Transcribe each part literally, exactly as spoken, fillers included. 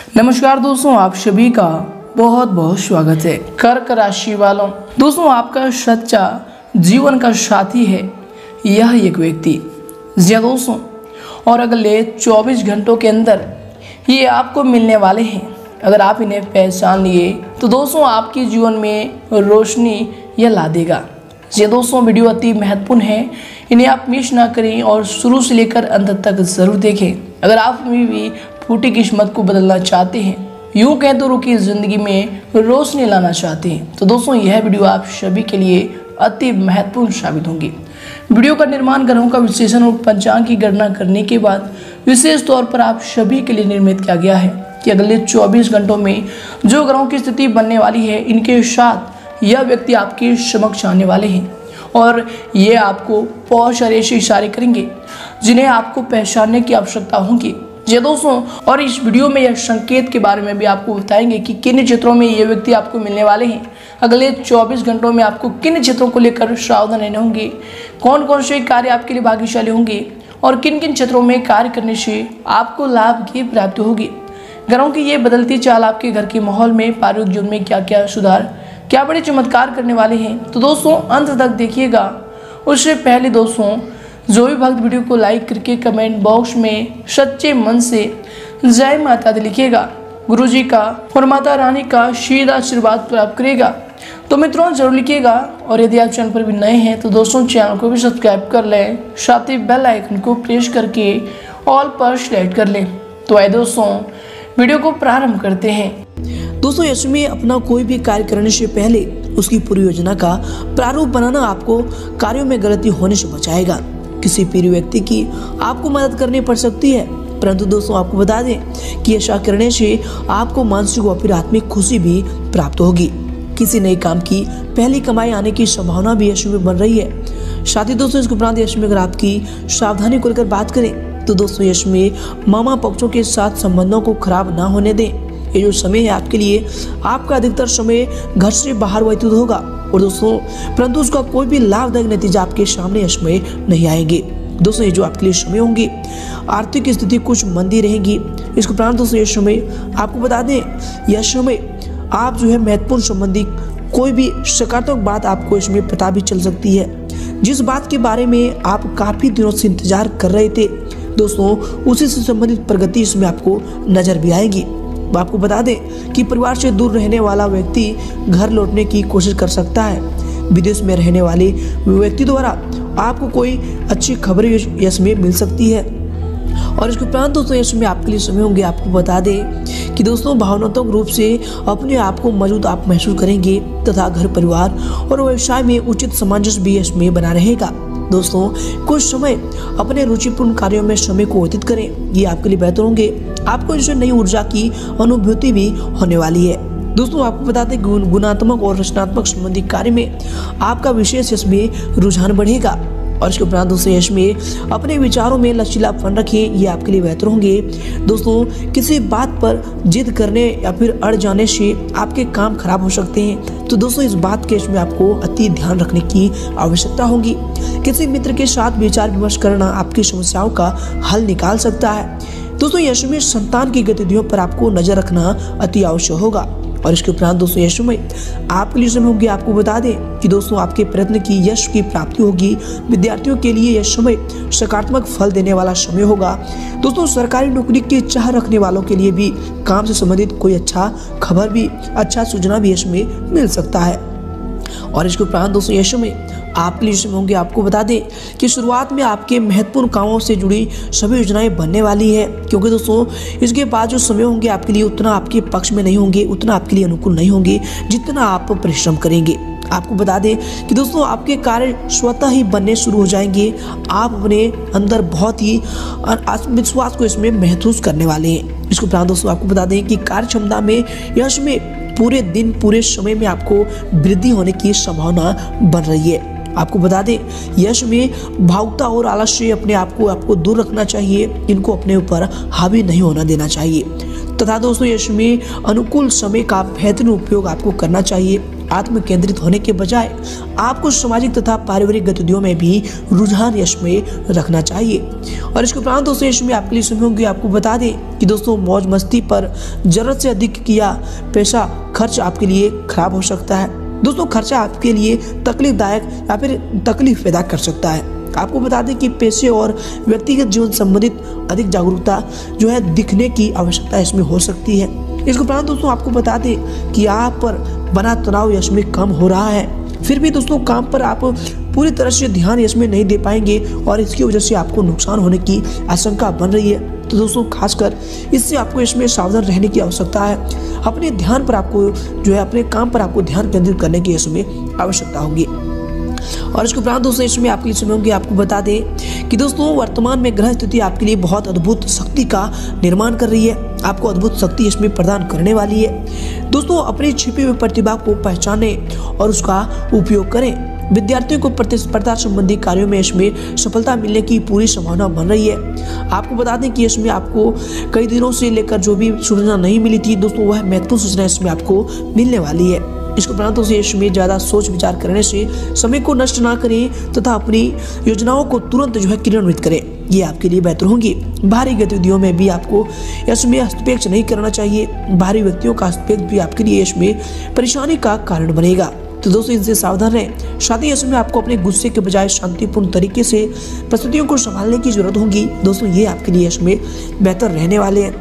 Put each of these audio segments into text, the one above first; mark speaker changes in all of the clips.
Speaker 1: नमस्कार दोस्तों, आप सभी का बहुत बहुत स्वागत है। कर्क राशि वालों, दोस्तों आपका सच्चा जीवन का साथी है यह एक व्यक्ति। जी दोस्तों, और अगले चौबीस घंटों के अंदर ये आपको मिलने वाले हैं। अगर आप इन्हें पहचान लिए तो दोस्तों आपके जीवन में रोशनी यह ला देगा। ये दोस्तों वीडियो अति महत्वपूर्ण है, इन्हें आप मिस ना करें और शुरू से लेकर अंत तक ज़रूर देखें। अगर आप अभी भी फूटी किस्मत को बदलना चाहते हैं, यूँ कहें तो रुकी ज़िंदगी में रोशनी लाना चाहते हैं, तो दोस्तों यह वीडियो आप सभी के लिए अति महत्वपूर्ण साबित होंगी। वीडियो का निर्माण ग्रहों का विश्लेषण और पंचांग की गणना करने के बाद विशेष तौर पर आप सभी के लिए निर्मित किया गया है कि अगले चौबीस घंटों में जो ग्रहों की स्थिति बनने वाली है, इनके साथ यह व्यक्ति आपके समक्ष आने वाले हैं और ये आपको बहुत सारे ऐसे इशारे करेंगे जिन्हें आपको पहचानने की आवश्यकता होगी। जी दोस्तों, और इस वीडियो में यह संकेत के बारे में भी आपको बताएंगे कि किन क्षेत्रों में ये व्यक्ति आपको मिलने वाले हैं। अगले चौबीस घंटों में आपको किन क्षेत्रों को लेकर सावधान रहने होंगे, कौन कौन से कार्य आपके लिए भाग्यशाली होंगे और किन किन क्षेत्रों में कार्य करने से आपको लाभ की प्राप्ति होगी। ग्रहों की ये बदलती चाल आपके घर के माहौल में, पारिवारिक जीवन में क्या क्या सुधार, क्या बड़े चमत्कार करने वाले हैं, तो दोस्तों अंत तक देखिएगा। उससे पहले दोस्तों, जो भी भक्त वीडियो को लाइक करके कमेंट बॉक्स में सच्चे मन से जय माता दी लिखिएगा, गुरु जी का और माता रानी का सीधा आशीर्वाद प्राप्त करेगा। तो मित्रों जरूर लिखिएगा, और यदि आप चैनल पर भी नए हैं तो दोस्तों चैनल को भी सब्सक्राइब कर लें, साथ ही बेल आइकन को प्रेस करके ऑल पर सेलेक्ट कर लें। तो आइए दोस्तों वीडियो को प्रारंभ करते हैं। दोस्तों इसमें अपना कोई भी कार्य करने से पहले उसकी पूरी योजना का प्रारूप बनाना आपको कार्यों में गलती होने से बचाएगा। किसी प्रिय व्यक्ति की आपको मदद करनी पड़ सकती है, परंतु दोस्तों आपको बता दें कि ऐसा करने से आपको मानसिक और फिर आत्मिक खुशी भी प्राप्त होगी। किसी नए काम की पहली कमाई आने की संभावना भी यश में बन रही है। साथ ही दोस्तों इसके उपरांत यश में अगर आपकी सावधानी को लेकर बात करें तो दोस्तों यश में मामा पक्षों के साथ संबंधों को खराब ना होने दें। ये जो समय है आपके लिए, आपका अधिकतर समय घर से बाहर व्यतीत होगा और दोस्तों परंतु उसका कोई भी लाभदायक नतीजा आपके सामने यश में नहीं आएंगे। दोस्तों ये जो आपके लिए समय होंगे, आर्थिक स्थिति कुछ मंदी रहेगी। इसके उपरांत दोस्तों ये समय आपको बता दें, यह समय आप जो है महत्वपूर्ण संबंधी कोई भी सकारात्मक बात आपको इसमें पता भी चल सकती है। जिस बात के बारे में आप काफी दिनों से इंतजार कर रहे थे दोस्तों, उसी से संबंधित प्रगति इसमें आपको नजर भी आएगी। आपको बता दें कि परिवार से दूर रहने वाला व्यक्ति घर लौटने की कोशिश कर सकता है। विदेश में रहने वाले व्यक्ति द्वारा आपको कोई अच्छी खबरें यश में मिल सकती है। और इसके उपरांत दोस्तों यश में आपके लिए समय होंगे। आपको बता दें कि दोस्तों भावनात्मक रूप से अपने आप को मौजूद आप महसूस करेंगे तथा घर परिवार और व्यवसाय में उचित सामंजस्य भी यश में बना रहेगा। दोस्तों कुछ समय अपने रुचिपूर्ण कार्यों में समय को व्यतीत करें, ये आपके लिए बेहतर होंगे। आपको इससे नई ऊर्जा की अनुभूति भी होने वाली है। दोस्तों आपको बताते हैं गुण गुणात्मक और रचनात्मक संबंधी कार्य में आपका विशेष यश में रुझान बढ़ेगा। और इसके उपरांत दोस्तों यश में अपने विचारों में लचीलापन रखें, ये आपके लिए बेहतर होंगे। दोस्तों किसी बात पर जिद करने या फिर अड़ जाने से आपके काम खराब हो सकते हैं, तो दोस्तों इस बात के इसमें आपको अति ध्यान रखने की आवश्यकता होगी। किसी मित्र के साथ विचार विमर्श करना आपकी समस्याओं का हल निकाल सकता है। दोस्तों यश में संतान की गतिविधियों पर आपको नजर रखना अति आवश्यक होगा। और इसके उपरांत दोस्तों यश में आपके लिए समय होगी। आपको बता दें कि दोस्तों आपके प्रयत्न की यश की प्राप्ति होगी। विद्यार्थियों के लिए यह समय सकारात्मक फल देने वाला समय होगा। दोस्तों सरकारी नौकरी की चाह रखने वालों के लिए भी काम से संबंधित कोई अच्छा खबर भी, अच्छा सूचना भी यश में मिल सकता है। और इसके उपरांत दोस्तों यश में आपके लिए समय होंगे। आपको बता दें कि शुरुआत में आपके महत्वपूर्ण कामों से जुड़ी सभी योजनाएं बनने वाली है, क्योंकि दोस्तों इसके बाद जो समय होंगे आपके लिए उतना आपके पक्ष में नहीं होंगे, उतना आपके लिए अनुकूल नहीं होंगे जितना आप परिश्रम करेंगे। आपको बता दें कि दोस्तों आपके कार्य स्वतः ही बनने शुरू हो जाएंगे। आप अपने अंदर बहुत ही आत्मविश्वास को इसमें महसूस करने वाले हैं। इसके उपरांत दोस्तों आपको बता दें कि कार्य क्षमता में यश में पूरे दिन पूरे समय में आपको वृद्धि होने की संभावना बन रही है। आपको बता दें यश में भावुकता और आलस्य अपने आप को आपको दूर रखना चाहिए, इनको अपने ऊपर हावी नहीं होना देना चाहिए। तथा दोस्तों यश में अनुकूल समय का बेहतरीन उपयोग आपको करना चाहिए।
Speaker 2: आत्म केंद्रित होने के बजाय आपको सामाजिक तथा पारिवारिक गतिविधियों में भी रुझान यश में रखना चाहिए। और इसके उपरांत दोस्तों यश में आपके लिए समय होंगे, आपको बता दें कि दोस्तों मौज मस्ती पर जरूरत से अधिक किया पैसा खर्च आपके लिए खराब हो सकता है। दोस्तों खर्चा आपके लिए तकलीफदायक या फिर तकलीफ पैदा कर सकता है। आपको बता दें कि पैसे और व्यक्तिगत जीवन संबंधित अधिक जागरूकता जो है दिखने की आवश्यकता इसमें हो सकती है। इसके उपरांत दोस्तों आपको बता दें कि आप पर बना तनाव यश में कम हो रहा है, फिर भी दोस्तों काम पर आप पूरी तरह से ध्यान इसमें नहीं दे पाएंगे और इसकी वजह से आपको नुकसान होने की आशंका बन रही है। तो दोस्तों खासकर इससे आपको इसमें सावधान रहने की आवश्यकता है। अपने ध्यान पर आपको जो है अपने काम पर आपको ध्यान केंद्रित करने की इसमें आवश्यकता होगी। और इसके उपरांत दोस्तों इसमें आपके लिए समय होंगे, आपको बता दें कि दोस्तों वर्तमान में ग्रह स्थिति आपके लिए बहुत अद्भुत शक्ति का निर्माण कर रही है, आपको अद्भुत शक्ति इसमें प्रदान करने वाली है। दोस्तों अपनी छिपी हुई प्रतिभा को पहचाने और उसका उपयोग करें। विद्यार्थियों को प्रतिस्पर्धा संबंधी कार्यों में इसमें सफलता मिलने की पूरी संभावना बन रही है। आपको बता दें कि इसमें आपको कई दिनों से लेकर जो भी सूचना नहीं मिली थी दोस्तों वह महत्वपूर्ण सूचना इसमें आपको मिलने वाली है। इसके उपरांत से इसमें ज़्यादा सोच विचार करने से समय को नष्ट ना करें तथा अपनी योजनाओं को तुरंत जो है क्रियान्वित करें, ये आपके लिए बेहतर होंगी। बाहरी गतिविधियों में भी आपको इसमें हस्तक्षेप नहीं करना चाहिए। बाहरी व्यक्तियों का हस्तक्षेप भी आपके लिए इसमें परेशानी का कारण बनेगा, तो दोस्तों इनसे सावधान रहें। साथ ही इसमें आपको अपने गुस्से के बजाय शांतिपूर्ण तरीके से परिस्थितियों को संभालने की जरूरत होगी। दोस्तों ये आपके लिए इसमें बेहतर रहने वाले हैं।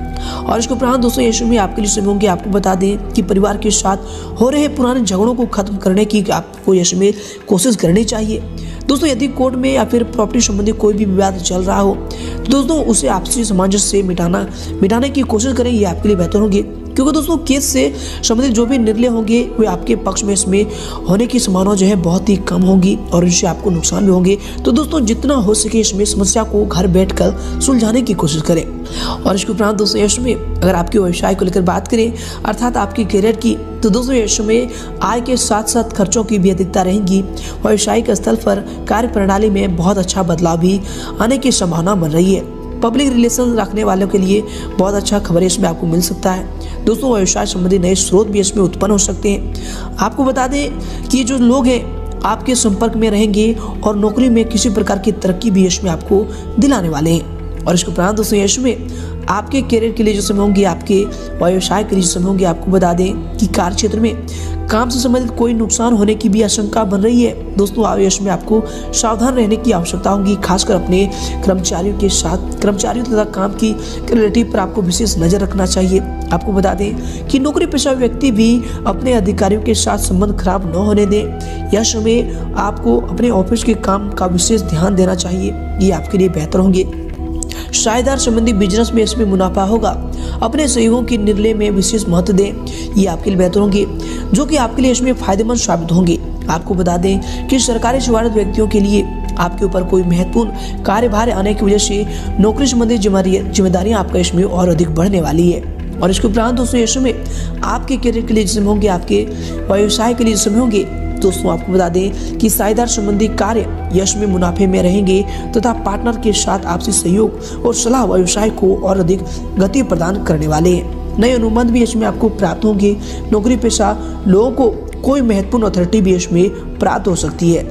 Speaker 2: और इसके उपरांत दोस्तों यश में आपके लिए समय होंगे, आपको बता दें कि परिवार के साथ हो रहे पुराने झगड़ों को खत्म करने की आपको यश में कोशिश करनी चाहिए। दोस्तों यदि कोर्ट में या फिर प्रॉपर्टी संबंधी कोई भी विवाद चल रहा हो तो दोस्तों उसे आपसी सामंजस्य से मिटाना मिटाने की कोशिश करें, ये आपके लिए बेहतर होंगे। क्योंकि दोस्तों केस से संबंधित जो भी निर्णय होंगे वे आपके पक्ष में इसमें होने की संभावना जो है बहुत ही कम होगी और इससे आपको नुकसान भी होंगे। तो दोस्तों जितना हो सके इसमें समस्या को घर बैठकर सुलझाने की कोशिश करें। और इसके उपरांत दोस्तों यश में अगर आपके व्यवसाय को लेकर बात करें अर्थात आपके करियर की, तो दोस्तों यश में आय के साथ साथ खर्चों की भी अधिकता रहेगी। व्यावसायिक स्थल पर कार्य प्रणाली में बहुत अच्छा बदलाव भी आने की संभावना बन रही है। पब्लिक रिलेशन रखने वालों के लिए बहुत अच्छा खबर इसमें आपको मिल सकता है। दोस्तों व्यवसाय संबंधी नए स्रोत भी इसमें उत्पन्न हो सकते हैं। आपको बता दें कि जो लोग हैं आपके संपर्क में रहेंगे और नौकरी में किसी प्रकार की तरक्की भी इसमें आपको दिलाने वाले हैं। और इसके उपरांत दोस्तों यश में आपके करियर के लिए जो समय होंगे, आपके व्यवसाय के लिए जो समय होंगे, आपको बता दें कि कार्य क्षेत्र में काम से संबंधित कोई नुकसान होने की भी आशंका बन रही है। दोस्तों आवेश में आपको सावधान रहने की आवश्यकता होगी, खासकर अपने कर्मचारियों के साथ कर्मचारियों तथा काम की क्वालिटी पर आपको विशेष नजर रखना चाहिए। आपको बता दें कि नौकरी पेशा व्यक्ति भी अपने अधिकारियों के साथ संबंध खराब न होने दें। यह समय आपको अपने ऑफिस के काम का विशेष ध्यान देना चाहिए, ये आपके लिए बेहतर होंगे। साझेदार संबंधी बिजनेस में इसमें मुनाफा होगा। अपने सहयोगों के निर्णय में विशेष महत्व दें, ये आपके लिए बेहतर होंगे जो कि आपके लिए इसमें फायदेमंद साबित होंगे। आपको बता दें कि सरकारी सेवारत व्यक्तियों के लिए आपके ऊपर कोई महत्वपूर्ण कार्यभार आने की वजह से नौकरी संबंधी जिम्मेदारियां आपका इसमें और अधिक बढ़ने वाली है। और इसके उपरांत दोस्तों यश में आपके करियर के लिए जिसमें होंगे, आपके व्यवसाय के लिए जिसमें होंगे, दोस्तों आपको बता दें कि साझेदार संबंधी कार्य यश में मुनाफे में रहेंगे तथा पार्टनर के साथ आपसी सहयोग और सलाह व्यवसाय को और अधिक गति प्रदान करने वाले हैं। नए अनुबंध भी इसमें आपको प्राप्त होंगे। नौकरी पेशा लोगों को कोई महत्वपूर्ण अथॉरिटी भी इसमें प्राप्त हो सकती है।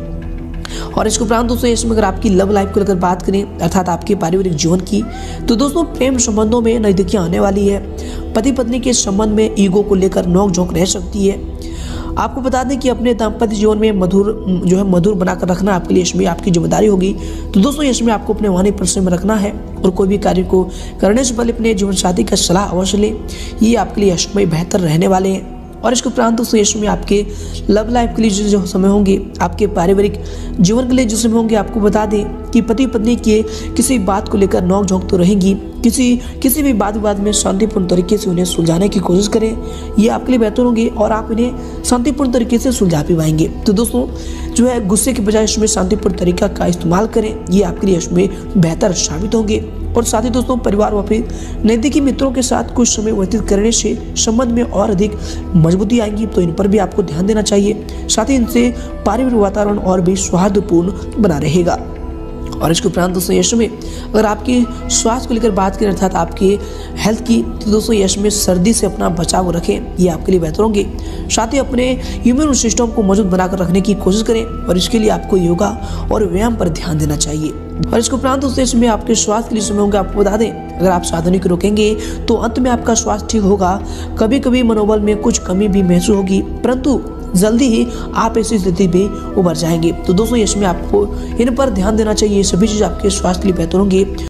Speaker 2: और इसके उपरांत दोस्तों इसमें अगर आपकी लव लाइफ को लेकर बात करें अर्थात आपके पारिवारिक जीवन की, तो दोस्तों प्रेम संबंधों में नजदीकियां आने वाली है। पति पत्नी के संबंध में ईगो को लेकर नोकझोंक रह सकती है। आपको बता दें कि अपने दाम्पत्य जीवन में मधुर जो है मधुर बनाकर रखना आपके लिए इसमें आपकी जिम्मेदारी होगी। तो दोस्तों इसमें आपको अपने वाणी पर में रखना है और कोई भी कार्य को करने से पहले अपने जीवन साथी का सलाह अवश्य लें, ये आपके लिए इसमें बेहतर रहने वाले हैं। और इसके उपरांत दोस्तों इसमें आपके लव लाइफ के लिए जो समय होंगे, आपके पारिवारिक जीवन के लिए जो समय होंगे, आपको बता दें कि पति पत्नी के किसी बात को लेकर नोक झोंक तो रहेंगी। किसी किसी भी बात विवाद में शांतिपूर्ण तरीके से उन्हें सुलझाने की कोशिश करें, ये आपके लिए बेहतर होंगे और आप इन्हें शांतिपूर्ण तरीके से सुलझा भी पाएंगे। तो दोस्तों जो है गुस्से के बजाय इसमें शांतिपूर्ण तरीका का इस्तेमाल करें, ये आपके लिए इसमें बेहतर साबित होंगे। और साथ ही दोस्तों परिवार व फिर नज़दीकी मित्रों के साथ कुछ समय व्यतीत करने से संबंध में और अधिक मजबूती आएगी, तो इन पर भी आपको ध्यान देना चाहिए। साथ ही इनसे पारिवारिक वातावरण और भी सौहार्दपूर्ण बना रहेगा। और इसके उपरांत दोस्तों यश में अगर आपके स्वास्थ्य को लेकर बात करें अर्थात आपके हेल्थ की, तो दोस्तों यश में सर्दी से अपना बचाव रखें, ये आपके लिए बेहतर होंगे। साथ ही अपने इम्यून सिस्टम को मजबूत बनाकर रखने की कोशिश करें और इसके लिए आपको योगा और व्यायाम पर ध्यान देना चाहिए। और इसके उपरांत दोस्तों इसमें आपके स्वास्थ्य के लिए समय होंगे, आपको बता दें अगर आप साधनों को रोकेंगे तो अंत में आपका स्वास्थ्य ठीक होगा। कभी कभी मनोबल में कुछ कमी भी महसूस होगी, परंतु जल्दी ही आप ऐसी स्थिति भी उभर जाएंगे। तो दोस्तों इसमें आपको इन पर ध्यान देना चाहिए, सभी चीज़ आपके स्वास्थ्य के लिए बेहतर होंगे।